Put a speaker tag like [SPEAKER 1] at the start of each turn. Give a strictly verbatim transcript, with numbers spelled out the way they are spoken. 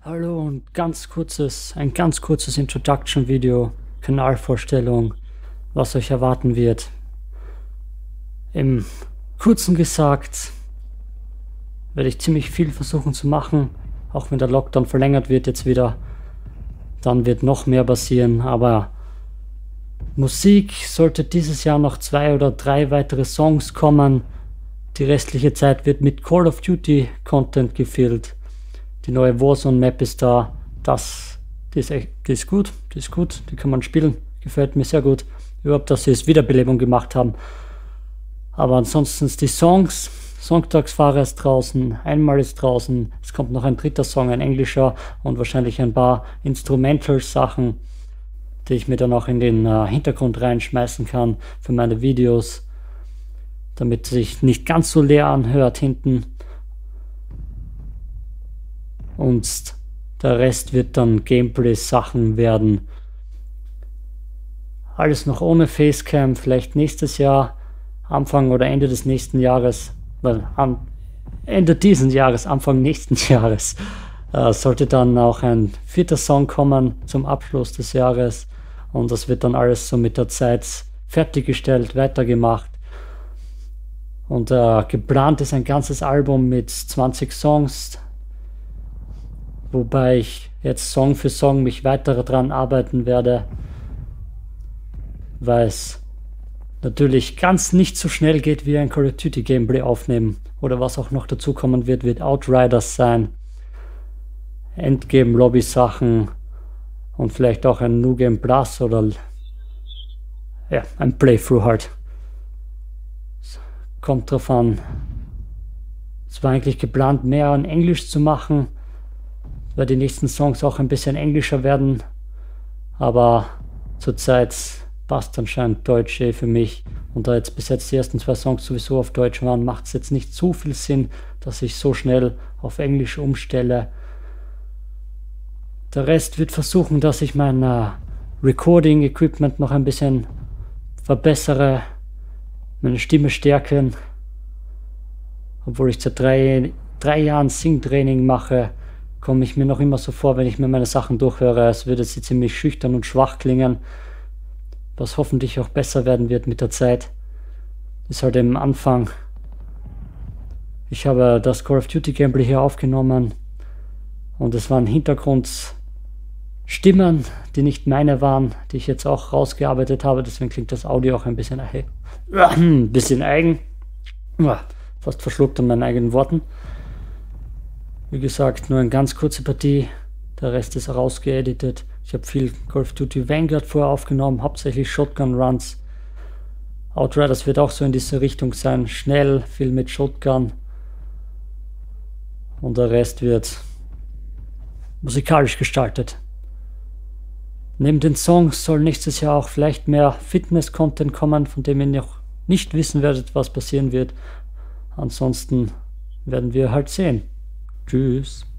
[SPEAKER 1] Hallo und ganz kurzes, ein ganz kurzes Introduction-Video, Kanalvorstellung, was euch erwarten wird. Im Kurzen gesagt werde ich ziemlich viel versuchen zu machen, auch wenn der Lockdown verlängert wird jetzt wieder. Dann wird noch mehr passieren, aber Musik sollte dieses Jahr noch zwei oder drei weitere Songs kommen. Die restliche Zeit wird mit Call of Duty Content gefüllt. Die neue Warzone Map ist da. Das, die ist, echt, die ist gut, die ist gut, die kann man spielen. Gefällt mir sehr gut. Überhaupt, dass sie es Wiederbelebung gemacht haben. Aber ansonsten die Songs. Songtagsfahrer ist draußen, einmal ist draußen. Es kommt noch ein dritter Song, ein englischer und wahrscheinlich ein paar Instrumental-Sachen, die ich mir dann auch in den äh, Hintergrund reinschmeißen kann für meine Videos, damit es sich nicht ganz so leer anhört hinten. Und der Rest wird dann Gameplay-Sachen werden. Alles noch ohne Facecam, vielleicht nächstes Jahr, Anfang oder Ende des nächsten Jahres, weil am Ende dieses Jahres, Anfang nächsten Jahres, äh, sollte dann auch ein vierter Song kommen zum Abschluss des Jahres. Und das wird dann alles so mit der Zeit fertiggestellt, weitergemacht. Und äh, geplant ist ein ganzes Album mit zwanzig Songs, wobei ich jetzt Song für Song mich weiter daran arbeiten werde, weil es natürlich ganz nicht so schnell geht wie ein Call of Duty Gameplay aufnehmen. Oder was auch noch dazu kommen wird, wird Outriders sein, Endgame Lobby Sachen und vielleicht auch ein New Game Plus oder ja, ein Playthrough halt. Kommt drauf an. Es war eigentlich geplant, mehr in Englisch zu machen, weil die nächsten Songs auch ein bisschen englischer werden, aber zurzeit passt anscheinend Deutsch eh für mich, und da jetzt bis jetzt die ersten zwei Songs sowieso auf Deutsch waren, macht es jetzt nicht so viel Sinn, dass ich so schnell auf Englisch umstelle. Der Rest wird versuchen, dass ich mein uh, Recording-Equipment noch ein bisschen verbessere, meine Stimme stärken, obwohl ich seit drei, drei Jahren Sing-Training mache, komme ich mir noch immer so vor, wenn ich mir meine Sachen durchhöre, als würde sie ziemlich schüchtern und schwach klingen, was hoffentlich auch besser werden wird mit der Zeit. Ist halt im Anfang. Ich habe das Call of Duty Gameplay hier aufgenommen und es waren Hintergrundstimmen, die nicht meine waren, die ich jetzt auch rausgearbeitet habe, deswegen klingt das Audio auch ein bisschen, äh, ein bisschen eigen. Fast verschluckt an meinen eigenen Worten. Wie gesagt, nur eine ganz kurze Partie, der Rest ist rausgeeditet. Ich habe viel Call of Duty Vanguard vorher aufgenommen, hauptsächlich Shotgun Runs. Outriders wird auch so in diese Richtung sein, schnell, viel mit Shotgun. Und der Rest wird musikalisch gestaltet. Neben den Songs soll nächstes Jahr auch vielleicht mehr Fitness-Content kommen, von dem ihr noch nicht wissen werdet, was passieren wird. Ansonsten werden wir halt sehen. Tschüss.